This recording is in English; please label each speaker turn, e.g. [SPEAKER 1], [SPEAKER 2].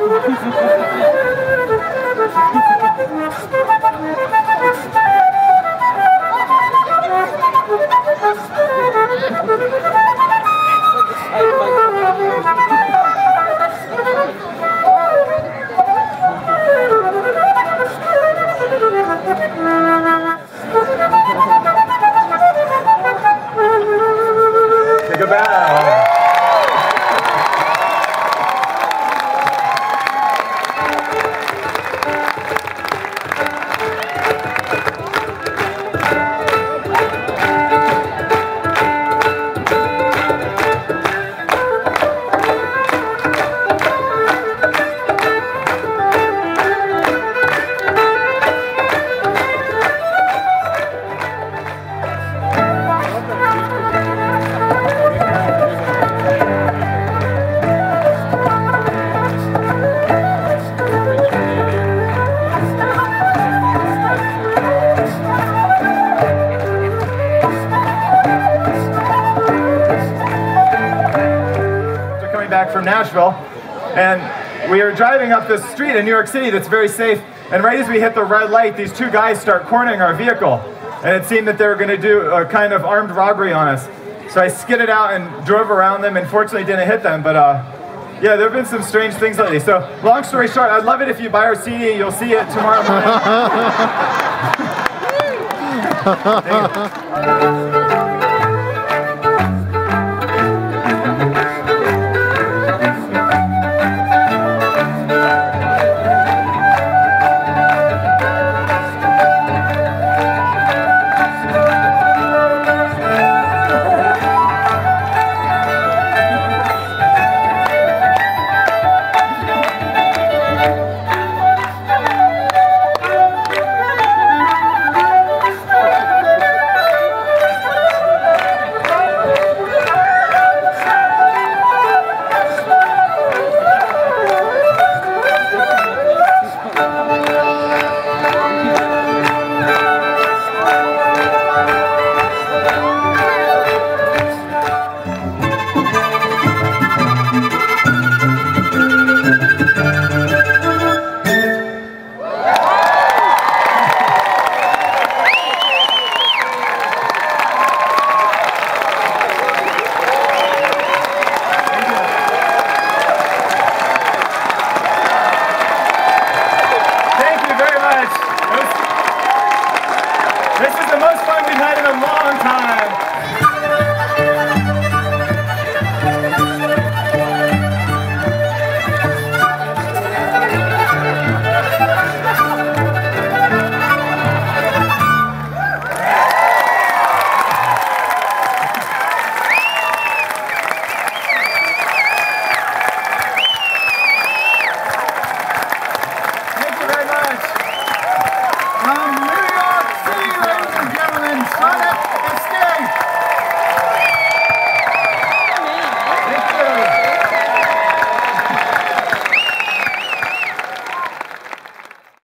[SPEAKER 1] Take a bow. Back from Nashville, and we are driving up this street in New York City that's very safe, and right as we hit the red light, these two guys start cornering our vehicle, and it seemed that they were going to do a kind of armed robbery on us. So I skidded out and drove around them, and fortunately didn't hit them, but yeah, there have been some strange things lately. So long story short, I'd love it if you buy our CD. You'll see it tomorrow morning. Thank you.